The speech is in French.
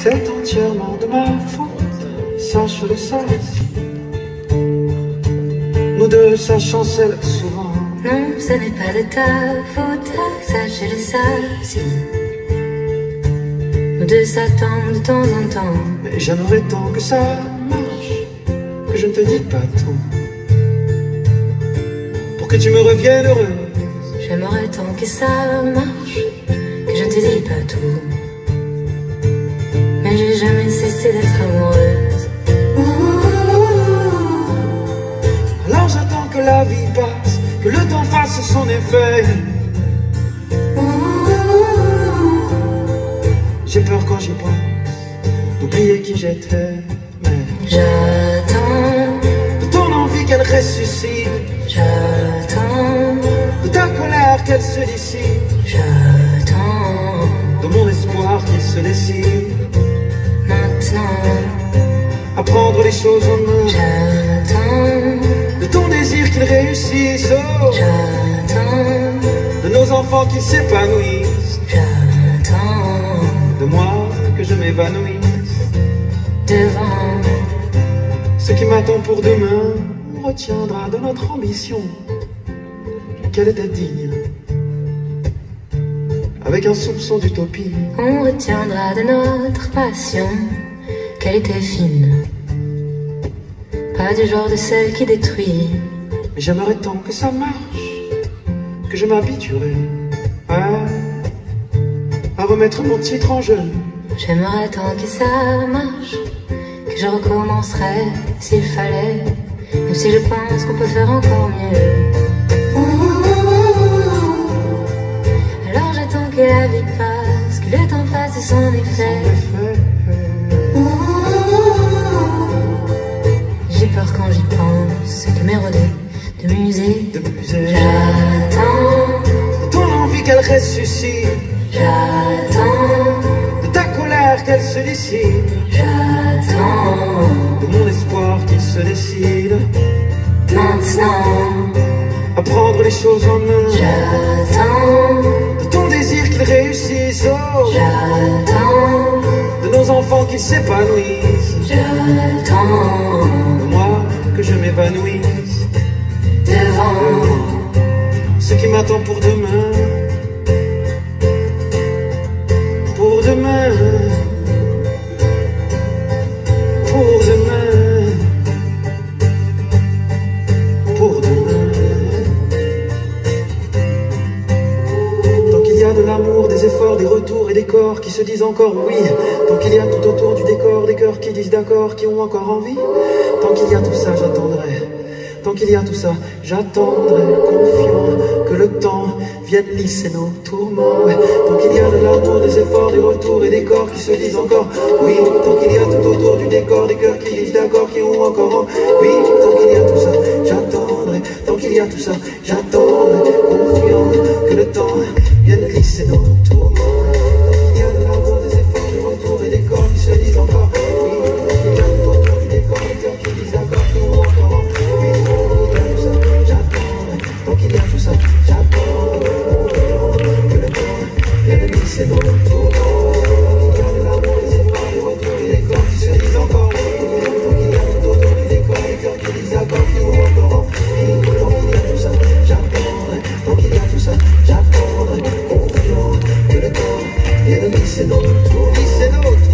C'est entièrement de ma faute, sache-le ça aussi. Nous deux, ça chancelle souvent. Non, ce n'est pas de ta faute, sache-le ça aussi. Nous deux, ça tombe de temps en temps. Mais j'aimerais tant que ça marche, que je ne te dis pas tout, pour que tu me reviennes heureuse. J'aimerais tant que ça marche, que je ne te dis pas tout. Mais j'ai jamais cessé d'être amoureuse. Alors j'attends que la vie passe, que le temps fasse son effet. J'ai peur quand j'y pense d'oublier qui j'étais. Mais J'attends de ton envie qu'elle ressuscite, j'attends, de ta colère qu'elle se dissipe, j'attends. de mon espoir qu'il se décide Maintenant, à prendre les choses en main, j'attends, de ton désir qu'il réussisse, oh, j'attends, de nos enfants qu'ils s'épanouissent, j'attends. de moi que je m'évanouisse. Devant, Ce qui m'attend pour demain retiendra de notre ambition qu'elle était digne, avec un soupçon d'utopie. on retiendra de notre passion qu'elle était fine, pas du genre de celle qui détruit. Mais j'aimerais tant que ça marche, que je m'habituerais à remettre mon titre en jeu. J'aimerais tant que ça marche, que je recommencerais s'il fallait, même si je pense qu'on peut faire encore mieux. Alors j'attends que la vie passe, que le temps fasse son effet. J'ai peur quand j'y pense de m'éroder, de m'user. J'attends, De ton envie qu'elle ressuscite, j'attends, de ta colère qu'elle se dissipe, j'attends. de mon espoir qu'il se décide Maintenant, à prendre les choses en main, j'attends, de ton désir qu'il réussisse, oh, j'attends, de nos enfants qu'ils s'épanouissent, j'attends. de moi que je m'évanouisse. Devant, Ce qui m'attend pour demain, pour demain, pour demain, pour demain. Tant qu'il y a de l'amour, des efforts, des retours et des corps qui se disent encore oui, tant qu'il y a tout autour du décor des cœurs qui disent d'accord, qui ont encore envie, tant qu'il y a tout ça, j'attendrai. Tant qu'il y a tout ça, j'attendrai, confiant que le temps vienne lisser nos tourments. Ouais. Tant qu'il y a de l'amour, des efforts, des retours et des corps qui se disent encore oui. Tant qu'il y a tout autour du décor des cœurs qui disent d'accord, qui ont encore envie. Oui, tant qu'il y a tout ça, j'attendrai. Tant qu'il y a tout ça, j'attendrai, confiant que le temps vienne lisser nos tourments. Tant qu'il y a de l'amour, des efforts, des retours et des corps qui se disent encore oui. Tant qu'il y a tout autour du décor des cœurs qui disent d'accord, qui ont encore envie. Tant qu'il y a tout ça, j'attends que le temps vienne glisser dans le tour. Tant qu'il y a de l'amour, des efforts, des retours et des corps qui se disent encore oui. Tant qu'il y a tout autour du décor, des cœurs qui disent d'accord, qui ont encore envie. Tant qu'il y a tout ça, j'attendrai. Tant qu'il y a tout ça, j'attendrai, confiant que le temps vienne glisser dans le tour. Glisser dans le tour.